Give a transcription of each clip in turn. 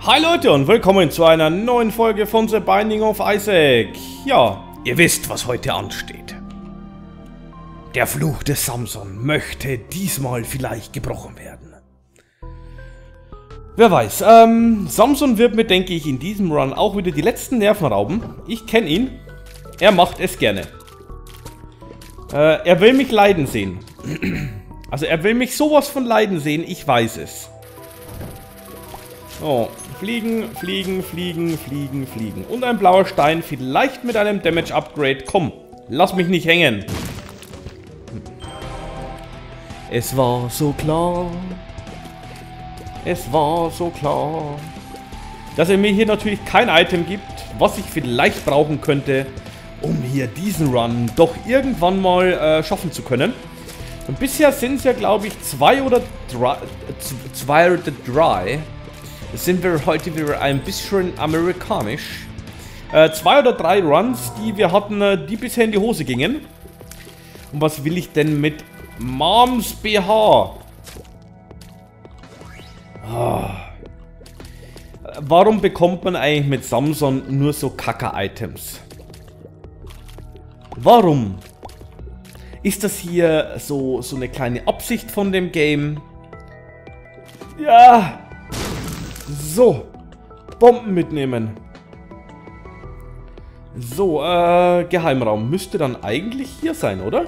Hi Leute und willkommen zu einer neuen Folge von The Binding of Isaac. Ja, ihr wisst, was heute ansteht. Der Fluch des Samson möchte diesmal vielleicht gebrochen werden. Wer weiß, Samson wird mir, denke ich, in diesem Run auch wieder die letzten Nerven rauben. Ich kenne ihn. Er macht es gerne. Er will mich leiden sehen. Also er will mich sowas von leiden sehen, ich weiß es. Oh, fliegen, fliegen, fliegen, fliegen, fliegen. Und ein blauer Stein, vielleicht mit einem Damage Upgrade. Komm, lass mich nicht hängen. Es war so klar. Es war so klar. Dass er mir hier natürlich kein Item gibt, was ich vielleicht brauchen könnte, um hier diesen Run doch irgendwann mal schaffen zu können. Und bisher sind es ja, glaube ich, zwei oder drei. Sind wir heute wieder ein bisschen amerikanisch. 2 oder 3 Runs, die wir hatten, die bisher in die Hose gingen. Und was will ich denn mit Moms BH? Warum bekommt man eigentlich mit Samson nur so Kacke-Items? Warum? Ist das hier so eine kleine Absicht von dem Game? Ja. So. Bomben mitnehmen. So, Geheimraum. Müsste dann eigentlich hier sein, oder?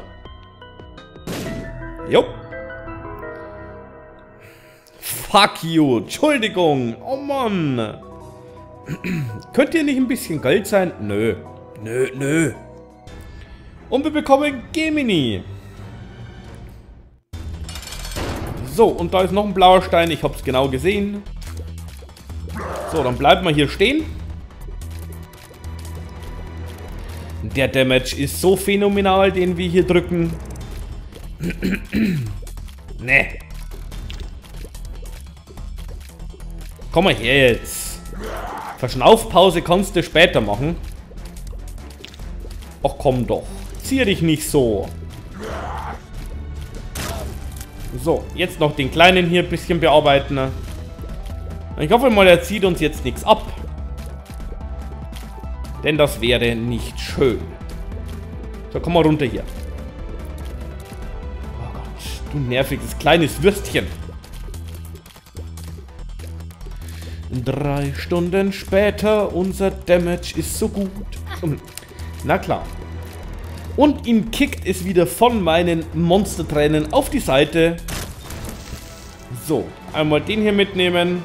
Jo. Fuck you. Entschuldigung. Oh Mann. Könnt ihr nicht ein bisschen Geld sein? Nö. Nö, nö. Und wir bekommen Gemini. So, und da ist noch ein blauer Stein. Ich hab's genau gesehen. So, dann bleiben wir hier stehen. Der Damage ist so phänomenal, den wir hier drücken. Ne. Komm mal her jetzt. Verschnaufpause kannst du später machen. Ach komm doch. Zieh dich nicht so. So, jetzt noch den Kleinen hier ein bisschen bearbeiten. Ich hoffe mal, er zieht uns jetzt nichts ab. Denn das wäre nicht schön. So, komm mal runter hier. Oh Gott, du nerviges kleines Würstchen. 3 Stunden später, unser Damage ist so gut. Na klar. Und ihm kickt es wieder von meinen Monstertränen auf die Seite. So, einmal den hier mitnehmen.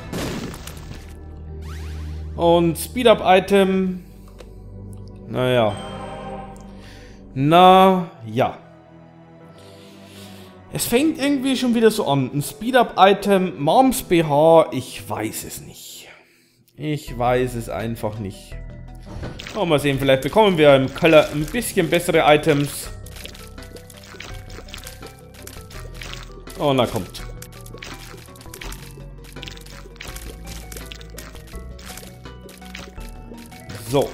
Und Speed-Up-Item. Naja. Naja. Es fängt irgendwie schon wieder so an. Ein Speed-Up-Item, Moms BH, ich weiß es nicht. Ich weiß es einfach nicht. Oh, mal sehen, vielleicht bekommen wir im Keller ein bisschen bessere Items. Oh, na kommt. So.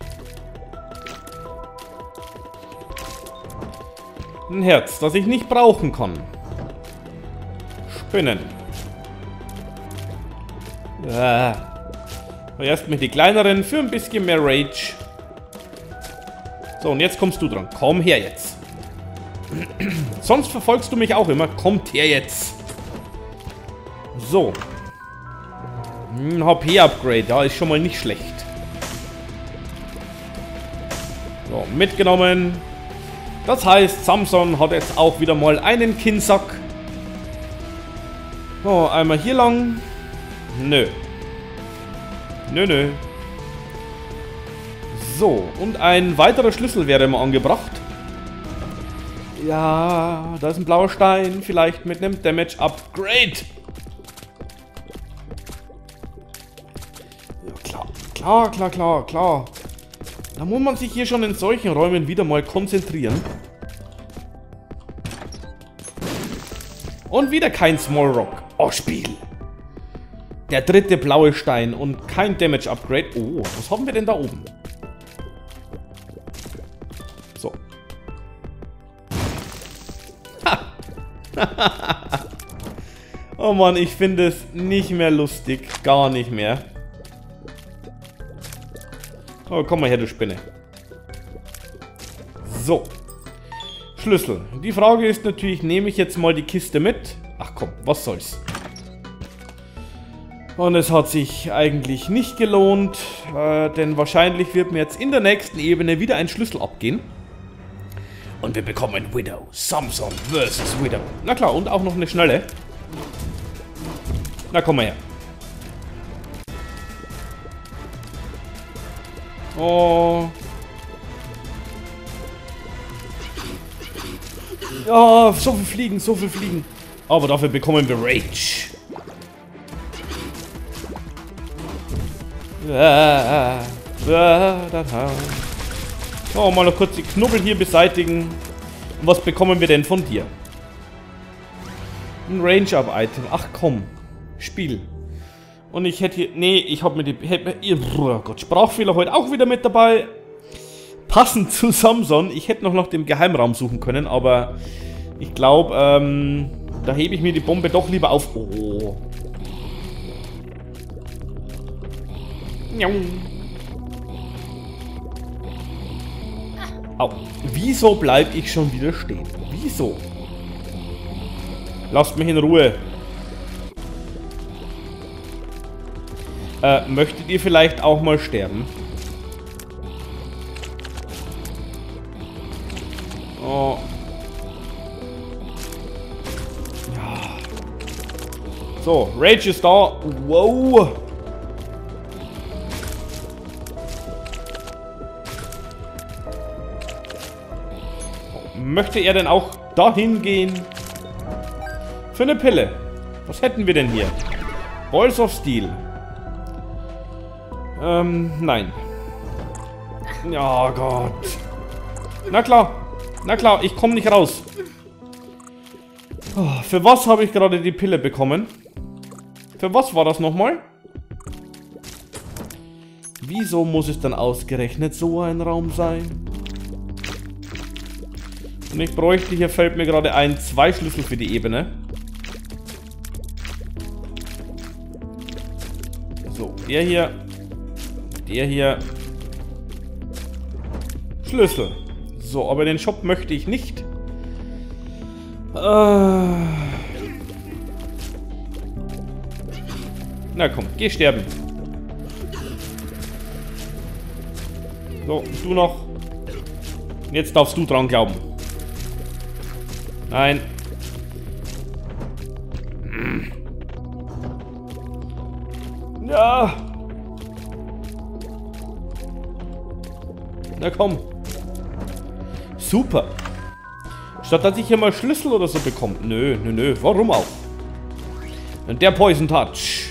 Ein Herz, das ich nicht brauchen kann. Spinnen. Erst mit die kleineren für ein bisschen mehr Rage. So, und jetzt kommst du dran. Komm her jetzt. Sonst verfolgst du mich auch immer. Kommt her jetzt. So. Ein HP-Upgrade. Ja, ist schon mal nicht schlecht. So, mitgenommen. Das heißt, Samson hat jetzt auch wieder mal einen Kinnsack. So, einmal hier lang. Nö. Nö, nö. So, und ein weiterer Schlüssel wäre mal angebracht. Ja, da ist ein blauer Stein. Vielleicht mit einem Damage Upgrade. Ja, klar. Klar, klar, klar, klar. Da muss man sich hier schon in solchen Räumen wieder mal konzentrieren. Und wieder kein Small Rock. Oh, Spiel. Der dritte blaue Stein und kein Damage Upgrade. Oh, was haben wir denn da oben? So. Ha. Oh Mann, ich finde es nicht mehr lustig. Gar nicht mehr. Oh, komm mal her, du Spinne. So. Schlüssel. Die Frage ist natürlich, nehme ich jetzt mal die Kiste mit? Ach komm, was soll's. Und es hat sich eigentlich nicht gelohnt, denn wahrscheinlich wird mir jetzt in der nächsten Ebene wieder ein Schlüssel abgehen. Und wir bekommen Widow. Samson vs. Widow. Na klar, und auch noch eine schnelle. Na, komm mal her. Oh. Ja, so viel Fliegen, so viel Fliegen. Aber dafür bekommen wir Rage. So, mal noch kurz die Knubbel hier beseitigen. Und was bekommen wir denn von dir? Ein Range-Up-Item. Ach komm. Spiel. Und ich hätte hier... Nee, ich habe mir die... Oh Gott, Sprachfehler heute auch wieder mit dabei. Passend zu Samson. Ich hätte noch nach dem Geheimraum suchen können, aber... Ich glaube, da hebe ich mir die Bombe doch lieber auf. Oh. Au. Wieso bleibe ich schon wieder stehen? Wieso? Lasst mich in Ruhe. Möchtet ihr vielleicht auch mal sterben? Oh. Ja. So, Rage ist da. Wow. Möchte er denn auch dahin gehen? Für eine Pille. Was hätten wir denn hier? Balls of Steel. Nein. Ja, Gott. Na klar, ich komme nicht raus. Oh, für was habe ich gerade die Pille bekommen? Für was war das nochmal? Wieso muss es dann ausgerechnet so ein Raum sein? Und ich bräuchte, hier fällt mir gerade ein, 2 Schlüssel für die Ebene. So, der hier. Der hier. Schlüssel. So, aber den Shop möchte ich nicht. Na komm, geh sterben. So, du noch. Jetzt darfst du dran glauben. Nein. Ja. Na komm. Super. Statt dass ich hier mal Schlüssel oder so bekomme. Nö. Warum auch? Und der Poison Touch.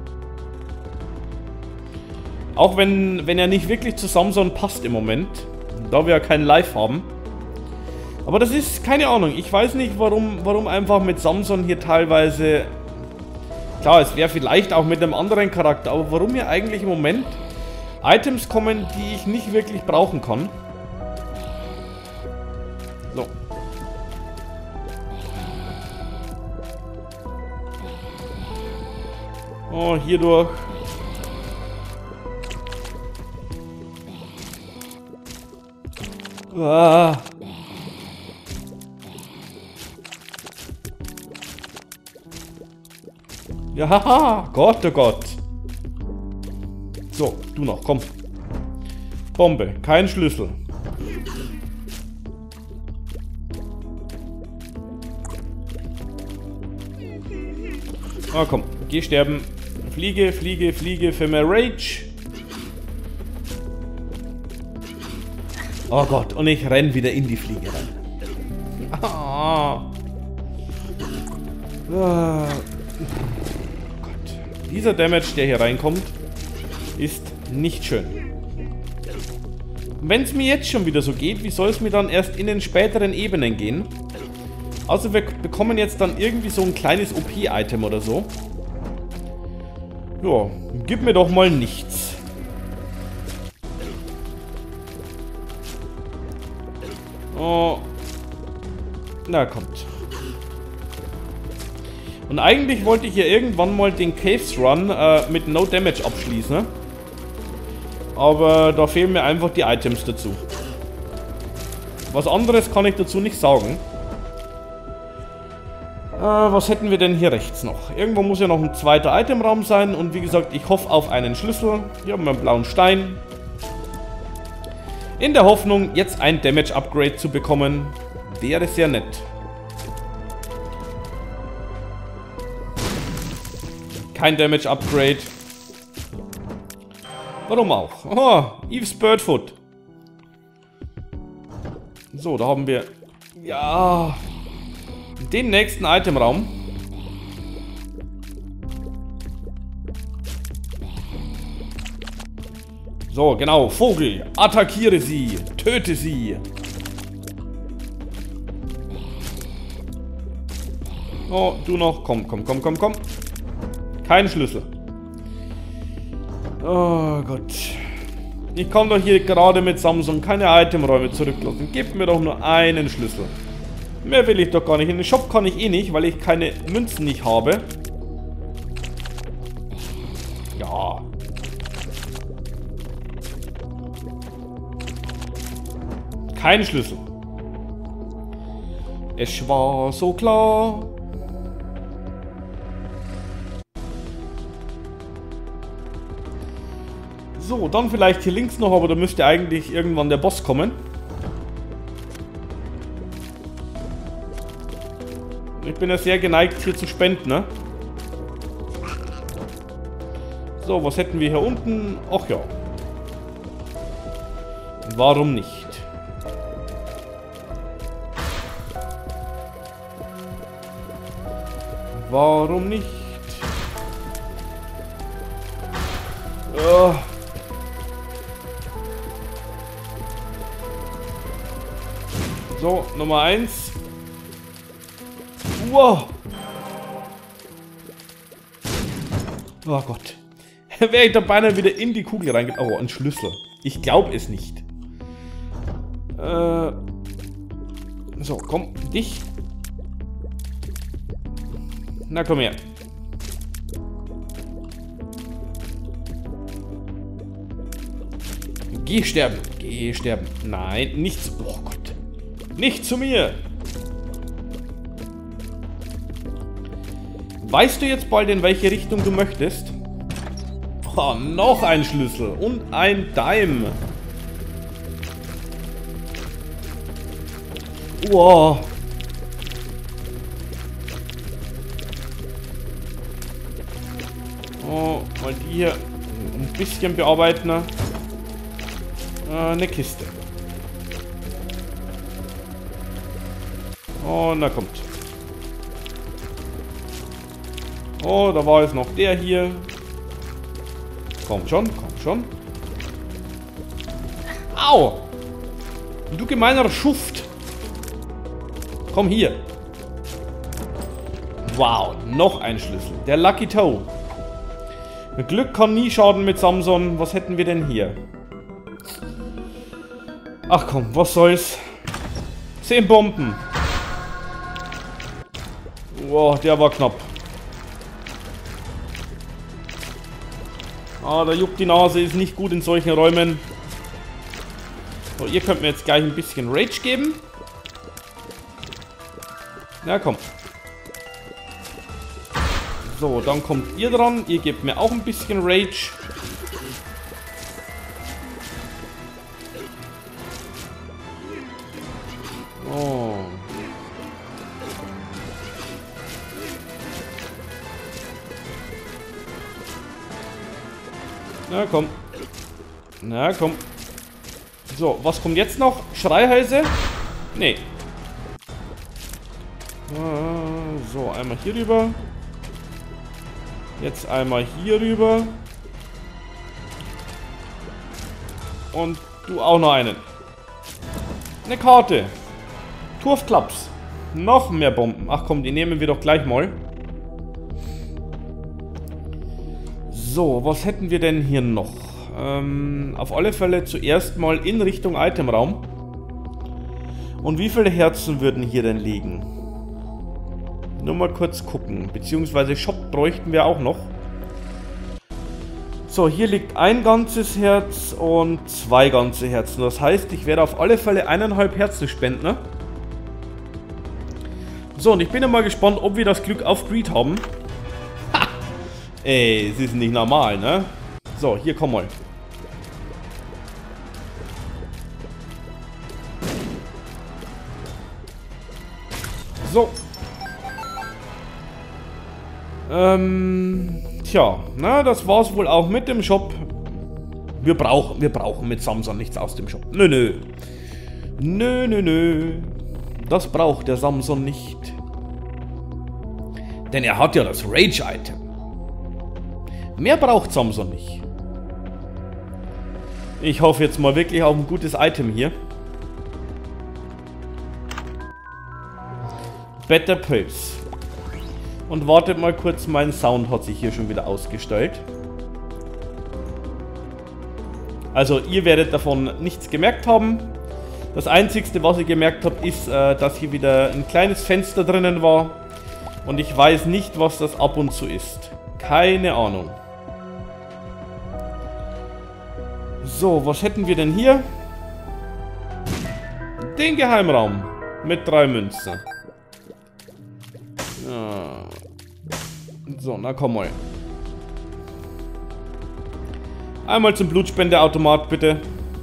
Auch wenn er nicht wirklich zu Samson passt im Moment. Da wir ja kein Live haben. Aber das ist, keine Ahnung, ich weiß nicht, warum einfach mit Samson hier teilweise... Klar, es wäre vielleicht auch mit einem anderen Charakter, aber warum hier eigentlich im Moment Items kommen, die ich nicht wirklich brauchen kann. So. Oh, hier durch. Ah. Ja, haha, Gott, oh Gott. So, du noch, komm. Bombe, kein Schlüssel. Ah, komm, geh sterben. Fliege für mehr Rage. Oh Gott, und ich renn wieder in die Fliege rein. Ah. Ah. Dieser Damage, der hier reinkommt, ist nicht schön. Wenn es mir jetzt schon wieder so geht, wie soll es mir dann erst in den späteren Ebenen gehen? Also wir bekommen jetzt dann irgendwie so ein kleines OP-Item oder so. Ja, gib mir doch mal nichts. Oh. Na, kommt. Und eigentlich wollte ich hier irgendwann mal den Caves Run mit No Damage abschließen. Ne? Aber da fehlen mir einfach die Items dazu. Was anderes kann ich dazu nicht sagen. Was hätten wir denn hier rechts noch? Irgendwo muss ja noch ein zweiter Itemraum sein. Und wie gesagt, ich hoffe auf einen Schlüssel. Hier haben wir einen blauen Stein. In der Hoffnung, jetzt ein Damage-Upgrade zu bekommen. Wäre sehr nett. Kein Damage-Upgrade. Warum auch? Oh, Eve's Birdfoot. So, da haben wir... Ja... den nächsten Itemraum. So, genau. Vogel. Attackiere sie. Töte sie. Oh, du noch. Komm, komm, komm, komm, komm. Kein Schlüssel. Oh Gott. Ich kann doch hier gerade mit Samsung keine Itemräume zurücklassen. Gib mir doch nur einen Schlüssel. Mehr will ich doch gar nicht. In den Shop kann ich eh nicht, weil ich keine Münzen nicht habe. Ja. Kein Schlüssel. Es war so klar. So, dann vielleicht hier links noch, aber da müsste eigentlich irgendwann der Boss kommen. Ich bin ja sehr geneigt, hier zu spenden, ne? So, was hätten wir hier unten? Ach ja. Warum nicht? Warum nicht? Oh. So, Nummer 1. Wow. Oh Gott. Wäre ich da beinahe wieder in die Kugel reingeht. Oh, ein Schlüssel. Ich glaube es nicht. So, komm, dich. Na, komm her. Geh sterben. Geh sterben. Nein, nicht zu... Oh Gott. Nicht zu mir. Weißt du jetzt bald, in welche Richtung du möchtest? Oh, noch ein Schlüssel und ein Dime. Wow. Oh, mal die hier ein bisschen bearbeiten. Eine Kiste. Oh, na kommt. Oh, da war jetzt noch der hier. Komm schon, komm schon. Au! Du gemeiner Schuft. Komm hier. Wow, noch ein Schlüssel. Der Lucky Toe. Glück kann nie schaden mit Samson. Was hätten wir denn hier? Ach komm, was soll's. 10 Bomben. Wow, der war knapp. Ah, da juckt die Nase, ist nicht gut in solchen Räumen. So, ihr könnt mir jetzt gleich ein bisschen Rage geben. Na komm. So, dann kommt ihr dran. Ihr gebt mir auch ein bisschen Rage. Oh. Na komm. Na komm. So, was kommt jetzt noch? Schreihälse? Nee. So, einmal hier rüber. Jetzt einmal hier rüber. Und du auch noch einen. Eine Karte. Turfklaps. Noch mehr Bomben. Ach komm, die nehmen wir doch gleich mal. So, was hätten wir denn hier noch? Auf alle Fälle zuerst mal in Richtung Itemraum. Und wie viele Herzen würden hier denn liegen? Nur mal kurz gucken. Beziehungsweise Shop bräuchten wir auch noch. So, hier liegt ein ganzes Herz und 2 ganze Herzen. Das heißt, ich werde auf alle Fälle 1,5 Herzen spenden. Ne? So, und ich bin ja mal gespannt, ob wir das Glück auf Greed haben. Ha! Ey, es ist nicht normal, ne? So, hier komm mal. So. Tja, na, das war's wohl auch mit dem Shop. Wir brauchen mit Samson nichts aus dem Shop. Nö, nö. Nö, nö, nö. Das braucht der Samson nicht. Denn er hat ja das Rage-Item. Mehr braucht Samson nicht. Ich hoffe jetzt mal wirklich auf ein gutes Item hier. Better Pills. Und wartet mal kurz, mein Sound hat sich hier schon wieder ausgestellt. Also ihr werdet davon nichts gemerkt haben. Das Einzige, was ich gemerkt habe, ist, dass hier wieder ein kleines Fenster drinnen war. Und ich weiß nicht, was das ab und zu ist. Keine Ahnung. So, was hätten wir denn hier? Den Geheimraum mit 3 Münzen. Ja. So, na komm mal. Einmal zum Blutspendeautomat, bitte.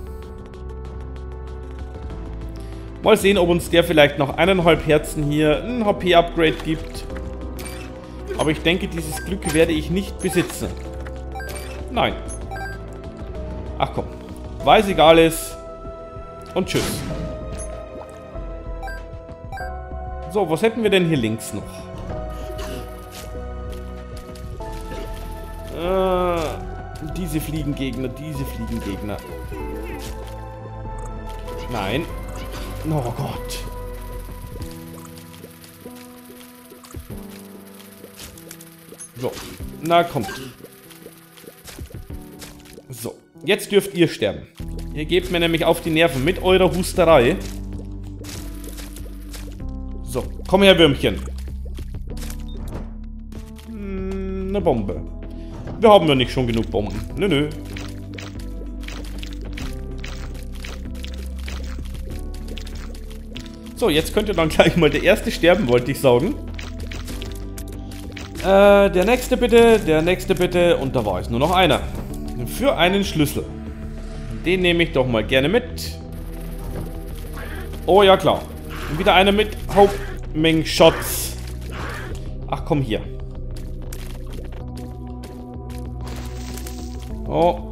Mal sehen, ob uns der vielleicht noch 1,5 Herzen hier ein HP-Upgrade gibt. Aber ich denke, dieses Glück werde ich nicht besitzen. Nein. Ach komm. Weiß ich alles. Und tschüss. So, was hätten wir denn hier links noch? Diese Fliegengegner, diese Fliegengegner. Nein. Oh Gott. So, na kommt. So, jetzt dürft ihr sterben. Ihr gebt mir nämlich auf die Nerven mit eurer Husterei. So, komm her, Würmchen. Eine Bombe. Wir haben ja nicht schon genug Bomben. Nö, nö. So, jetzt könnte dann gleich mal der erste sterben, wollte ich sagen. Der nächste bitte, der nächste bitte. Und da war es nur noch einer. Für einen Schlüssel. Den nehme ich doch mal gerne mit. Oh ja, klar. Und wieder einer mit Hauptmengen Shots. Ach, komm hier. Oh.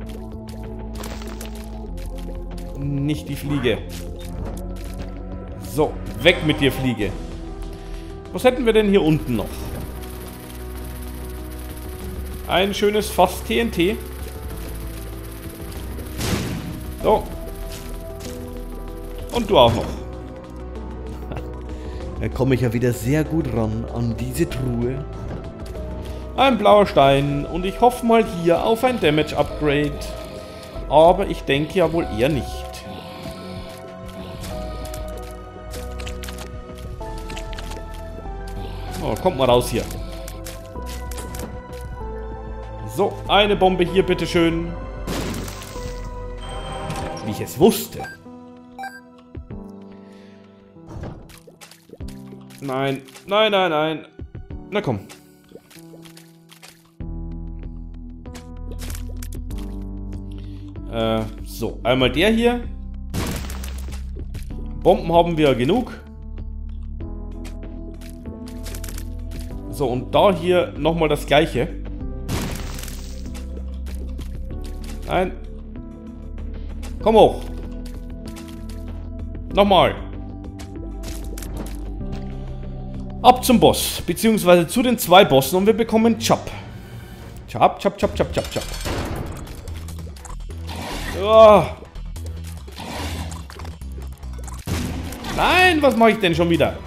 Nicht die Fliege. So, weg mit dir, Fliege. Was hätten wir denn hier unten noch? Ein schönes Fass TNT. So. Und du auch noch. Da komme ich ja wieder sehr gut ran an diese Truhe. Ein blauer Stein und ich hoffe mal hier auf ein Damage Upgrade. Aber ich denke ja wohl eher nicht. Oh, kommt mal raus hier. So, eine Bombe hier, bitteschön. Wie ich es wusste. Nein, nein, nein, nein. Na komm. So, einmal der hier. Bomben haben wir genug. So, und da hier nochmal das gleiche. Nein. Komm hoch. Nochmal. Ab zum Boss, beziehungsweise zu den 2 Bossen und wir bekommen Chop. Chop, chop, chop, chop, chop, chop. Oh. Nein, was mache ich denn schon wieder?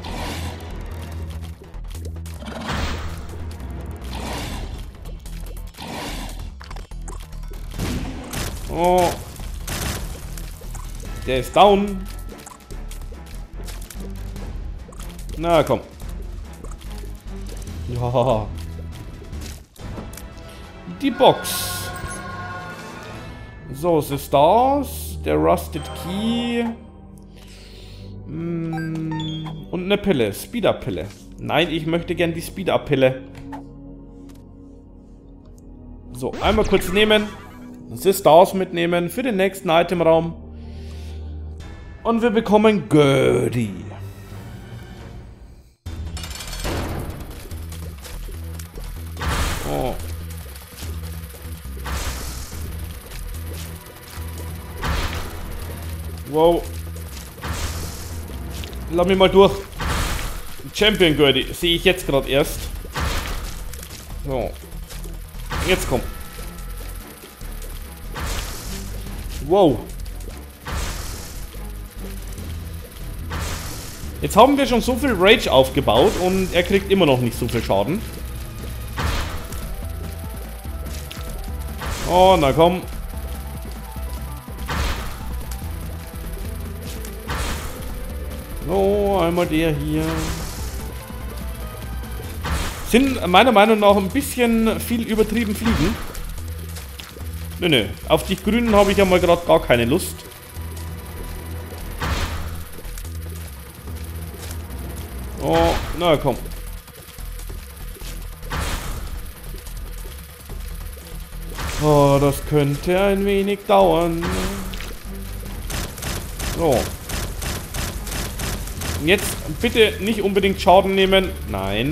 Oh. Der ist down. Na komm. Ja. Die Box. So, es ist das. Der Rusted Key. Und eine Pille. Speed-Up-Pille. Nein, ich möchte gern die Speed-Up-Pille. So, einmal kurz nehmen. Sisters mitnehmen für den nächsten Itemraum. Und wir bekommen Gertie. Oh. Wow. Lass mich mal durch. Champion Gertie. Sehe ich jetzt gerade erst. So. Jetzt komm. Wow. Jetzt haben wir schon so viel Rage aufgebaut und er kriegt immer noch nicht so viel Schaden. Oh, na komm. So, einmal der hier. Sind meiner Meinung nach ein bisschen viel übertrieben fliegen. Nö. Auf die Grünen habe ich ja mal gerade gar keine Lust. Oh, na komm. Oh, das könnte ein wenig dauern. So. Jetzt bitte nicht unbedingt Schaden nehmen. Nein.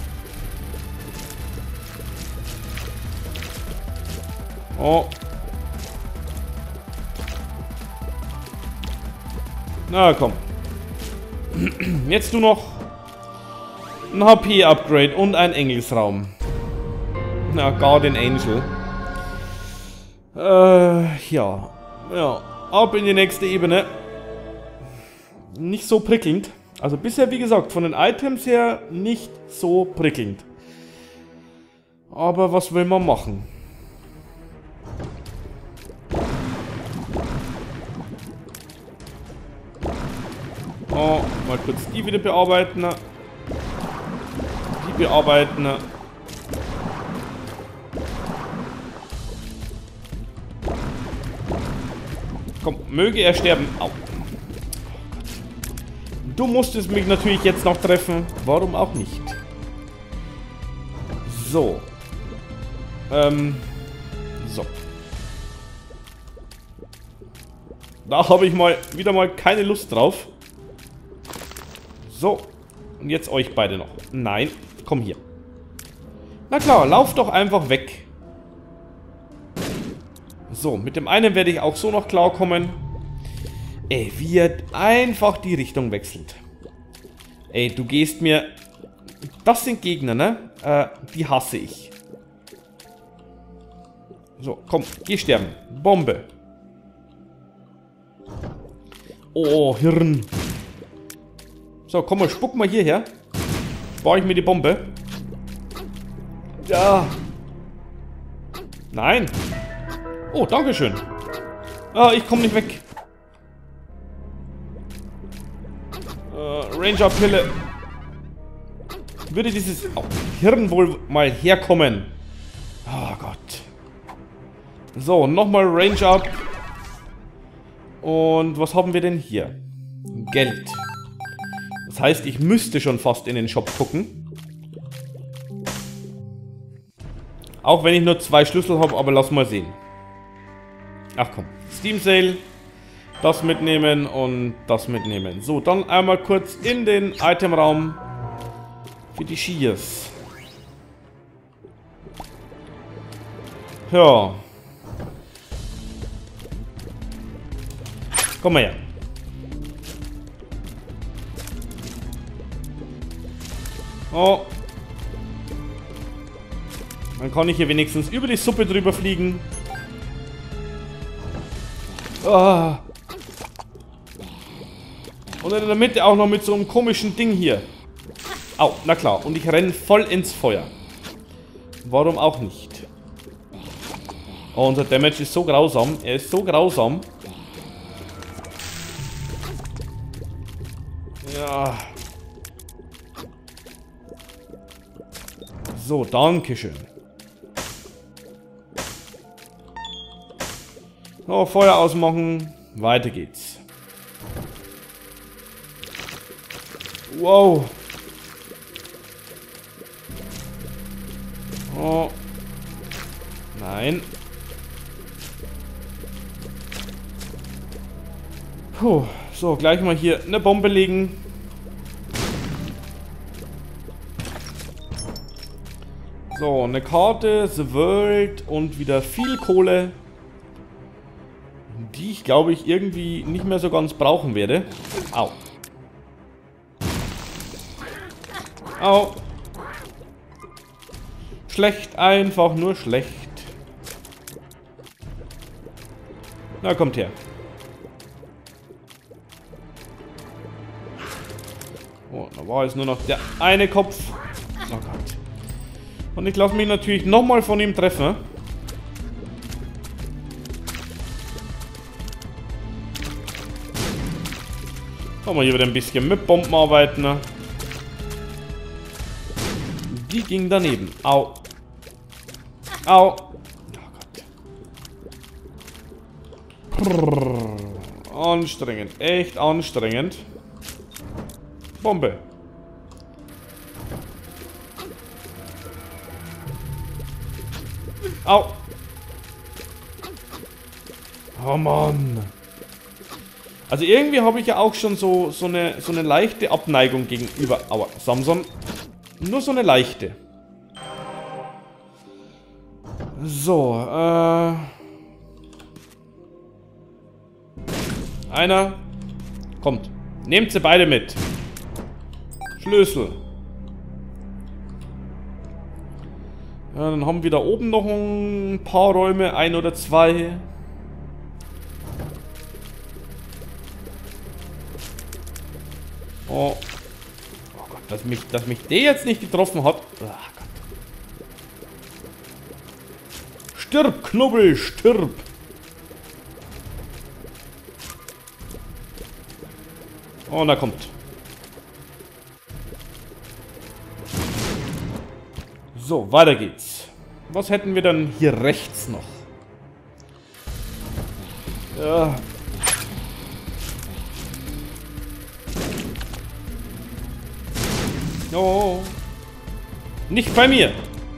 Oh. Na komm. Jetzt nur noch ein HP-Upgrade und ein Engelsraum. Na, Guardian Angel. Ja. Ja. Ab in die nächste Ebene. Nicht so prickelnd. Also bisher, wie gesagt, von den Items her nicht so prickelnd. Aber was will man machen? Oh, mal kurz die wieder bearbeiten. Die bearbeiten. Komm, möge er sterben. Au. Du musstest mich natürlich jetzt noch treffen. Warum auch nicht? So. So. Da habe ich wieder mal keine Lust drauf. So. Und jetzt euch beide noch. Nein. Komm hier. Na klar, lauf doch einfach weg. So, mit dem einen werde ich auch so noch klarkommen. Ey, wie er einfach die Richtung wechselt. Ey, du gehst mir... Das sind Gegner, ne? Die hasse ich. So, komm, geh sterben. Bombe. Oh, Hirn. So, komm mal, spuck mal hierher. Spare ich mir die Bombe. Ja. Nein. Oh, dankeschön. Ah, ich komme nicht weg. Ranger-Pille. Würde dieses Hirn wohl mal herkommen. Oh Gott. So, nochmal Range-Up. Und was haben wir denn hier? Geld. Das heißt, ich müsste schon fast in den Shop gucken. Auch wenn ich nur 2 Schlüssel habe, aber lass mal sehen. Ach komm. Steam Sale. Das mitnehmen und das mitnehmen. So, dann einmal kurz in den Itemraum für die Shears. Ja. Komm mal her. Oh. Dann kann ich hier wenigstens über die Suppe drüber fliegen. Ah. Und in der Mitte auch noch mit so einem komischen Ding hier. Au, na klar. Und ich renne voll ins Feuer. Warum auch nicht? Oh, unser Damage ist so grausam. Er ist so grausam. Ja. So, dankeschön. So, Feuer ausmachen. Weiter geht's. Wow. Oh. Nein. Puh. So, gleich mal hier eine Bombe legen. So, eine Karte, The World und wieder viel Kohle. Die ich, glaube ich, irgendwie nicht mehr so ganz brauchen werde. Au. Au. Schlecht, einfach nur schlecht. Na, kommt her. Oh, da war jetzt nur noch der eine Kopf. Oh Gott. Und ich lasse mich natürlich nochmal von ihm treffen. Kann man hier wieder ein bisschen mit Bomben arbeiten. Ne? Die ging daneben. Au. Au. Oh Gott. Anstrengend. Echt anstrengend. Bombe. Au. Oh Mann. Also irgendwie habe ich ja auch schon so eine leichte Abneigung gegenüber Samson. Nur so eine leichte. So, einer. Kommt. Nehmt sie beide mit. Schlüssel. Ja, dann haben wir da oben noch ein paar Räume, ein oder zwei. Oh. Oh Gott, dass mich der jetzt nicht getroffen hat. Oh Gott. Stirb, Knubbel, stirb. Oh, und er kommt. So, weiter geht's. Was hätten wir dann hier rechts noch? Ja. Oh. Nicht bei mir.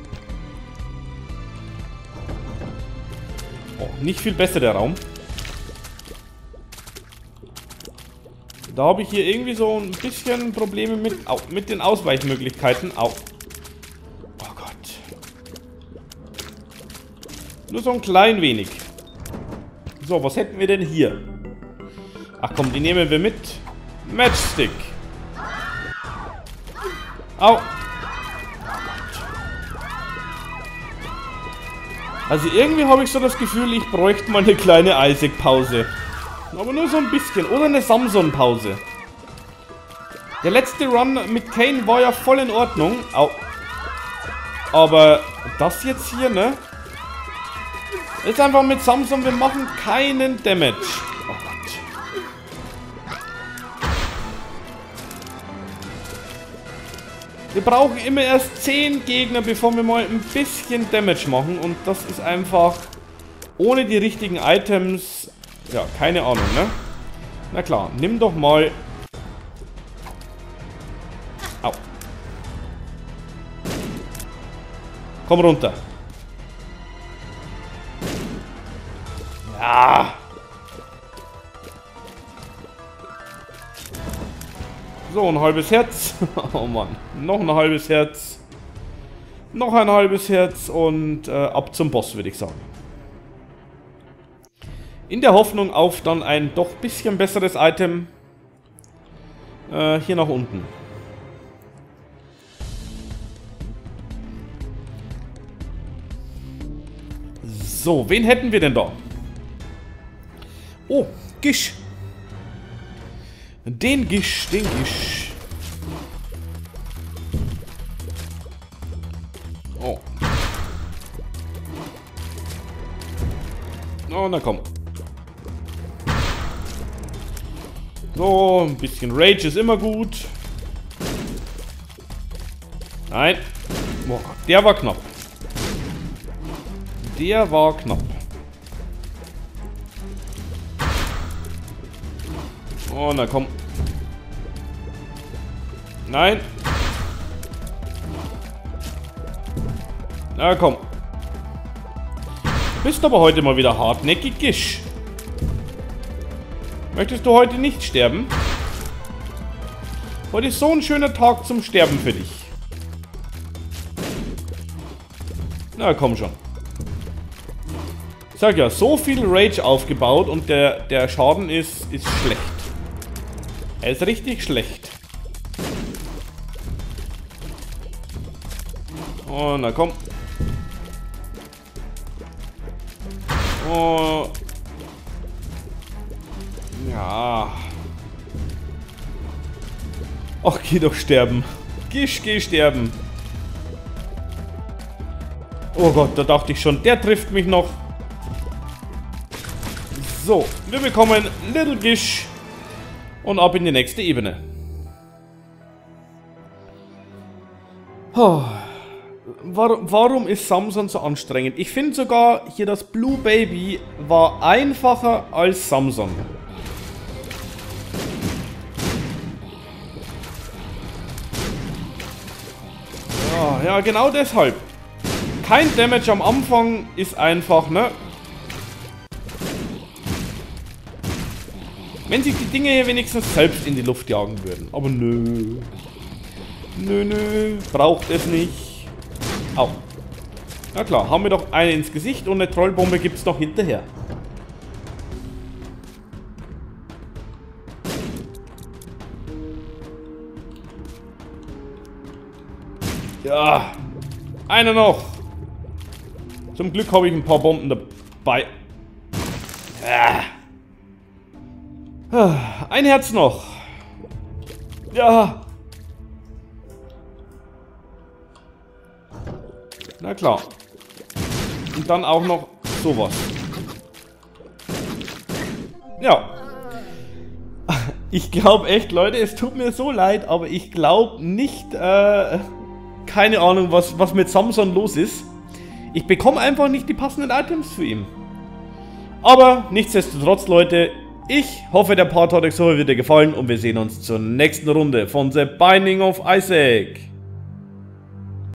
Oh, nicht viel besser der Raum. Da habe ich hier irgendwie so ein bisschen Probleme mit den Ausweichmöglichkeiten. Au. Oh Gott. Nur so ein klein wenig. So, was hätten wir denn hier? Ach komm, die nehmen wir mit. Matchstick. Au. Also irgendwie habe ich so das Gefühl, ich bräuchte mal eine kleine Isaac-Pause. Aber nur so ein bisschen. Oder eine Samson-Pause. Der letzte Run mit Kane war ja voll in Ordnung. Au. Aber das jetzt hier, ne? Ist einfach mit Samson, wir machen keinen Damage. Oh Gott. Wir brauchen immer erst 10 Gegner, bevor wir mal ein bisschen Damage machen. Und das ist einfach ohne die richtigen Items. Ja, keine Ahnung, ne? Na klar, nimm doch mal. Au. Komm runter. Ja. So, ein halbes Herz. Oh Mann. Noch ein halbes Herz. Noch ein halbes Herz und ab zum Boss, würde ich sagen. In der Hoffnung auf dann ein doch bisschen besseres Item. Hier nach unten. So, wen hätten wir denn da? Oh, Gish. Den Gish, den Gish. Oh. Oh, na komm. So, ein bisschen Rage ist immer gut. Nein. Boah, der war knapp. Der war knapp. Oh, na komm. Nein. Na komm. Bist aber heute mal wieder hartnäckig, Gisch. Möchtest du heute nicht sterben? Heute ist so ein schöner Tag zum Sterben für dich. Na komm schon. Ich sag ja, so viel Rage aufgebaut und der Schaden ist schlecht. Er ist richtig schlecht. Oh, na komm. Oh. Ja. Ach, geh doch sterben. Geh sterben. Oh Gott, da dachte ich schon, der trifft mich noch. So, wir bekommen Little Gish und ab in die nächste Ebene. Oh. Warum ist Samson so anstrengend? Ich finde sogar hier das Blue Baby war einfacher als Samson. Oh, ja, genau deshalb. Kein Damage am Anfang ist einfach, ne? Wenn sich die Dinge hier wenigstens selbst in die Luft jagen würden. Aber nö. Nö, braucht es nicht. Au. Na klar, haben wir doch eine ins Gesicht und eine Trollbombe gibt es noch hinterher. Ja, einer noch. Zum Glück habe ich ein paar Bomben dabei. Ein Herz noch. Ja. Na klar. Und dann auch noch sowas. Ja. Ich glaube echt, Leute, es tut mir so leid, aber ich glaube nicht, keine Ahnung, was mit Samson los ist. Ich bekomme einfach nicht die passenden Items für ihn. Aber nichtsdestotrotz, Leute, ich hoffe, der Part hat euch so wieder gefallen und wir sehen uns zur nächsten Runde von The Binding of Isaac.